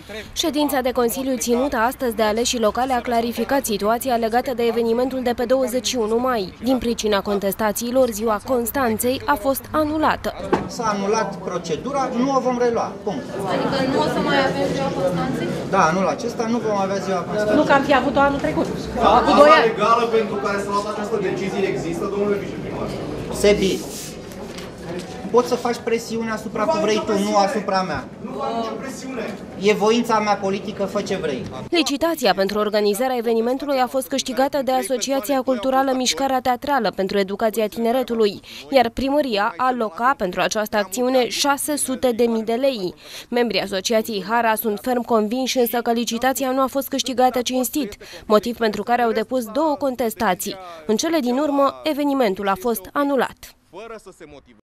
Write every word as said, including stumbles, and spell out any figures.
Ședința de Consiliu ținută astăzi de aleșii locale a clarificat situația legată de evenimentul de pe douăzeci și unu mai. Din pricina contestațiilor, ziua Constanței a fost anulată. S-a anulat procedura, nu o vom relua. Punct. Adică nu o să mai avem ziua Constanței? Da, anul acesta nu vom avea ziua Constanței. Nu că am fi avut-o anul trecut. Baza legală pentru care s-a luat această decizie există, domnule viceprimar? Sebi, poți să faci presiune asupra cum vrei tu, nu asupra mea. Nu fac nicio presiune. E voința mea politică, fă ce vrei. Licitația pentru organizarea evenimentului a fost câștigată de Asociația Culturală Mișcarea Teatrală pentru Educația Tineretului, iar primăria a alocat pentru această acțiune șase sute de mii de lei. Membrii Asociației Hara sunt ferm convinși însă că licitația nu a fost câștigată cinstit, motiv pentru care au depus două contestații. În cele din urmă, evenimentul a fost anulat.